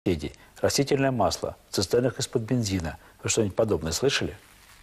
Растительное масло в цистернах из-под бензина. Вы что-нибудь подобное слышали?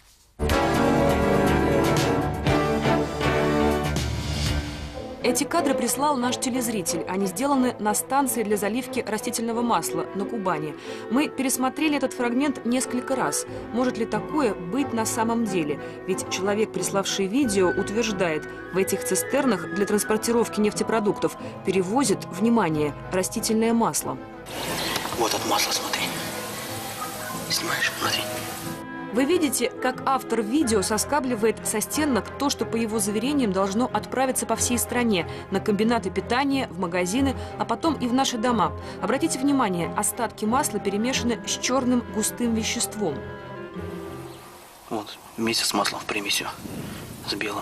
Эти кадры прислал наш телезритель. Они сделаны на станции для заливки растительного масла на Кубани. Мы пересмотрели этот фрагмент несколько раз. Может ли такое быть на самом деле? Ведь человек, приславший видео, утверждает, в этих цистернах для транспортировки нефтепродуктов перевозят, внимание, растительное масло. Вот от масла, смотри. Снимаешь, смотри. Вы видите, как автор видео соскабливает со стенок то, что, по его заверениям, должно отправиться по всей стране, на комбинаты питания, в магазины, а потом и в наши дома. Обратите внимание, остатки масла перемешаны с черным густым веществом. Вот, вместе с маслом в примесью, с белым.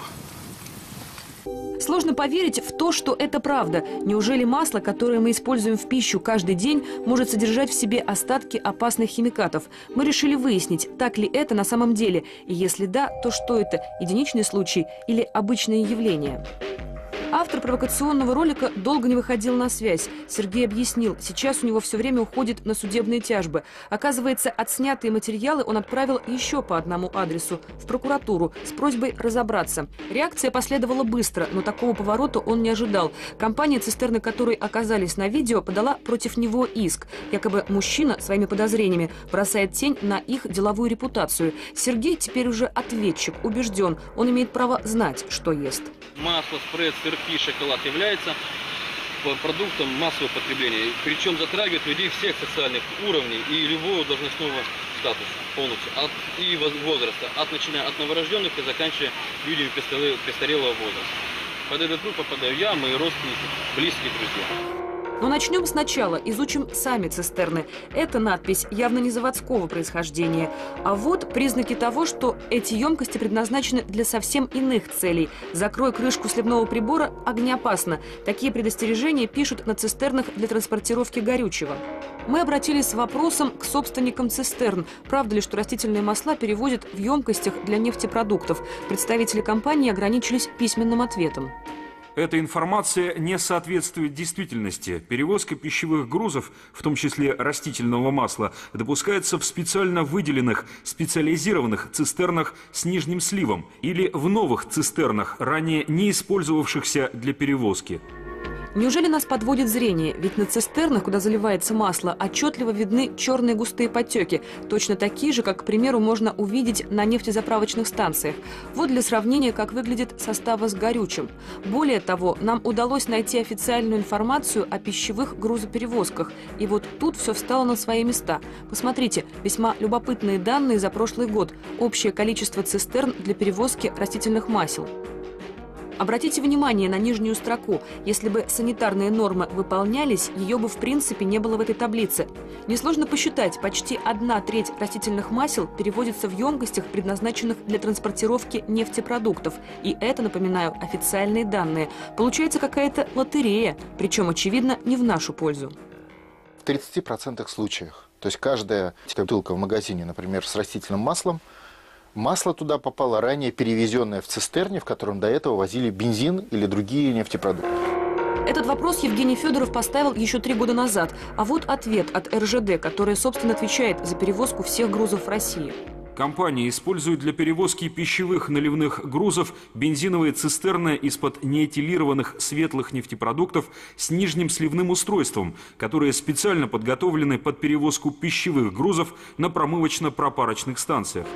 Сложно поверить в то, что это правда. Неужели масло, которое мы используем в пищу каждый день, может содержать в себе остатки опасных химикатов? Мы решили выяснить, так ли это на самом деле. И если да, то что это? Единичный случай или обычное явление? Автор провокационного ролика долго не выходил на связь. Сергей объяснил, сейчас у него все время уходит на судебные тяжбы. Оказывается, отснятые материалы он отправил еще по одному адресу – в прокуратуру, с просьбой разобраться. Реакция последовала быстро, но такого поворота он не ожидал. Компания, цистерны которой оказались на видео, подала против него иск. Якобы мужчина своими подозрениями бросает тень на их деловую репутацию. Сергей теперь уже ответчик, убежден, он имеет право знать, что ест. Масло, спред, сырки, шоколад является продуктом массового потребления. Причем затрагивает людей всех социальных уровней и любого должностного статуса полностью. И возраста. Начиная от новорожденных и заканчивая людьми престарелого возраста. Под этот группу попадаю я, мои родственники, близкие друзья. Но начнем сначала, изучим сами цистерны. Эта надпись явно не заводского происхождения. А вот признаки того, что эти емкости предназначены для совсем иных целей. Закрой крышку сливного прибора, огнеопасно. Такие предостережения пишут на цистернах для транспортировки горючего. Мы обратились с вопросом к собственникам цистерн. Правда ли, что растительные масла перевозят в емкостях для нефтепродуктов? Представители компании ограничились письменным ответом. Эта информация не соответствует действительности. Перевозка пищевых грузов, в том числе растительного масла, допускается в специально выделенных, специализированных цистернах с нижним сливом или в новых цистернах, ранее не использовавшихся для перевозки. Неужели нас подводит зрение? Ведь на цистернах, куда заливается масло, отчетливо видны черные густые подтеки. Точно такие же, как, к примеру, можно увидеть на нефтезаправочных станциях. Вот для сравнения, как выглядит составы с горючим. Более того, нам удалось найти официальную информацию о пищевых грузоперевозках. И вот тут все встало на свои места. Посмотрите, весьма любопытные данные за прошлый год. Общее количество цистерн для перевозки растительных масел. Обратите внимание на нижнюю строку. Если бы санитарные нормы выполнялись, ее бы в принципе не было в этой таблице. Несложно посчитать, почти 1/3 растительных масел переводится в емкостях, предназначенных для транспортировки нефтепродуктов. И это, напоминаю, официальные данные. Получается какая-то лотерея, причем, очевидно, не в нашу пользу. В 30% случаев, то есть каждая бутылка в магазине, например, с растительным маслом, масло туда попало ранее перевезенное в цистерне, в котором до этого возили бензин или другие нефтепродукты. Этот вопрос Евгений Федоров поставил еще 3 года назад. А вот ответ от РЖД, которая, собственно, отвечает за перевозку всех грузов в России. Компания использует для перевозки пищевых наливных грузов бензиновые цистерны из-под неэтилированных светлых нефтепродуктов с нижним сливным устройством, которые специально подготовлены под перевозку пищевых грузов на промывочно-пропарочных станциях.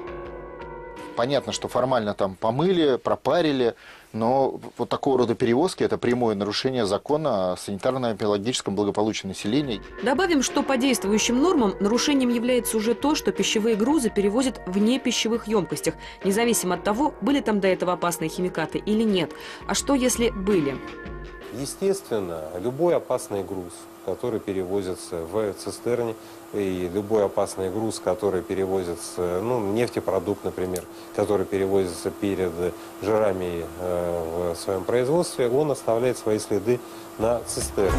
Понятно, что формально там помыли, пропарили, но вот такого рода перевозки – это прямое нарушение закона о санитарно-биологическом благополучии населения. Добавим, что по действующим нормам нарушением является уже то, что пищевые грузы перевозят в непищевых емкостях, независимо от того, были там до этого опасные химикаты или нет. А что, если были? Естественно, любой опасный груз, который перевозится в цистерне, и любой опасный груз, который перевозится, нефтепродукт, например, который перевозится перед жирами в своем производстве, он оставляет свои следы на цистерне.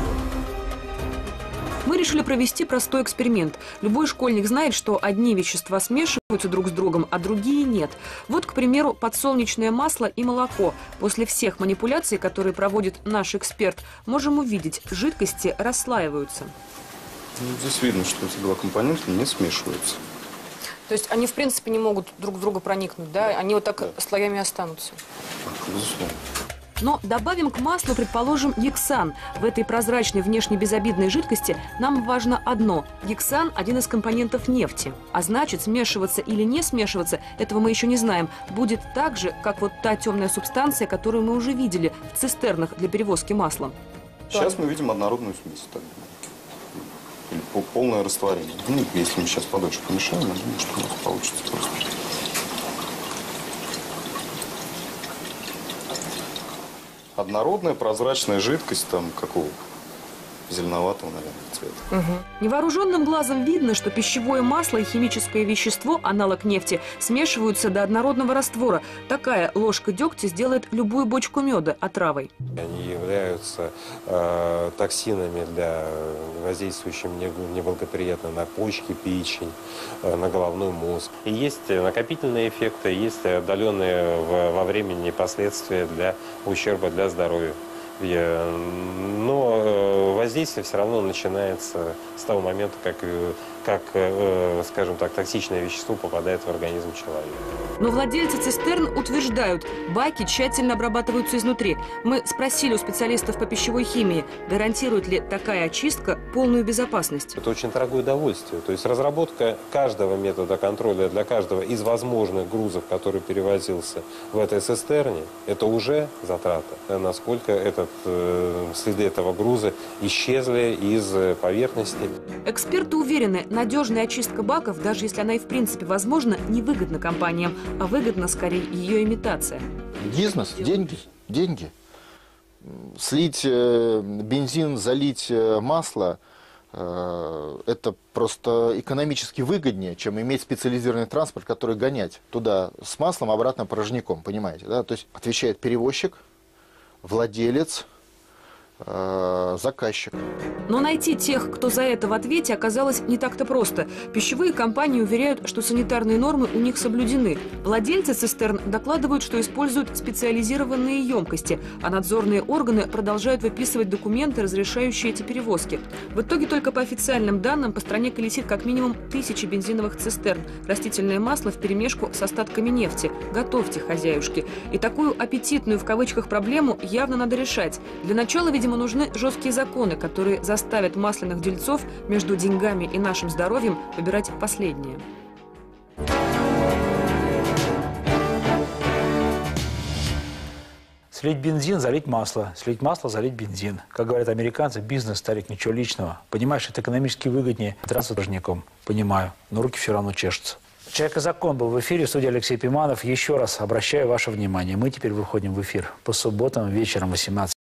Мы решили провести простой эксперимент. Любой школьник знает, что одни вещества смешиваются друг с другом, а другие нет. Вот, к примеру, подсолнечное масло и молоко. После всех манипуляций, которые проводит наш эксперт, можем увидеть, жидкости расслаиваются. Ну, здесь видно, что эти два компонента не смешиваются. То есть они, в принципе, не могут друг в друга проникнуть, да? Они вот так слоями останутся. Так, безусловно. Но добавим к маслу, предположим, гексан. В этой прозрачной, внешне безобидной жидкости нам важно одно. Гексан – один из компонентов нефти. А значит, смешиваться или не смешиваться, этого мы еще не знаем, будет так же, как вот та темная субстанция, которую мы уже видели в цистернах для перевозки масла. Сейчас мы видим однородную смесь. Так, или полное растворение. Ну, если мы сейчас подольше помешаем, я думаю, что у нас получится просто. Однородная прозрачная жидкость, там, какого зеленоватого, наверное, цвета. Невооруженным глазом видно, что пищевое масло и химическое вещество, аналог нефти, смешиваются до однородного раствора. Такая ложка дегтя сделает любую бочку меда отравой. Они являются токсинами, воздействующими неблагоприятно на почки, печень, на головной мозг. И есть накопительные эффекты, есть отдаленные во времени последствия для ущерба для здоровья. Но воздействие все равно начинается с того момента, как, скажем так, токсичное вещество попадает в организм человека. Но владельцы цистерн утверждают, баки тщательно обрабатываются изнутри. Мы спросили у специалистов по пищевой химии, гарантирует ли такая очистка полную безопасность. Это очень дорогое удовольствие. То есть разработка каждого метода контроля для каждого из возможных грузов, который перевозился в этой цистерне, это уже затрата. Насколько следы этого груза исчезли из поверхности. Эксперты уверены, надежная очистка баков, даже если она и в принципе возможна, невыгодна компаниям, а выгодна скорее ее имитация. Бизнес, деньги. Слить бензин, залить масло это просто экономически выгоднее, чем иметь специализированный транспорт, который гонять туда с маслом, обратно порожняком, понимаете? Да? То есть отвечает перевозчик, владелец, заказчик. Но найти тех, кто за это в ответе, оказалось не так-то просто. Пищевые компании уверяют, что санитарные нормы у них соблюдены. Владельцы цистерн докладывают, что используют специализированные емкости, а надзорные органы продолжают выписывать документы, разрешающие эти перевозки. В итоге только по официальным данным по стране колесит как минимум 1000 бензиновых цистерн. Растительное масло вперемешку с остатками нефти. Готовьте, хозяюшки. И такую аппетитную в кавычках проблему явно надо решать. Для начала, видимо, нужны жесткие законы, которые заставят масляных дельцов между деньгами и нашим здоровьем выбирать последнее. Слить бензин, залить масло. Слить масло, залить бензин. Как говорят американцы, бизнес, старик, ничего личного. Понимаешь, это экономически выгоднее транспорт порожняком. Понимаю, но руки все равно чешутся. «Человек и закон» был в эфире, в студии Алексей Пиманов. Еще раз обращаю ваше внимание. Мы теперь выходим в эфир по субботам вечером 18.